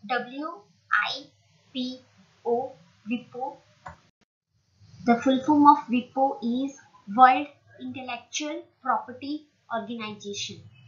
WIPO, WIPO. The full form of WIPO is World Intellectual Property Organization.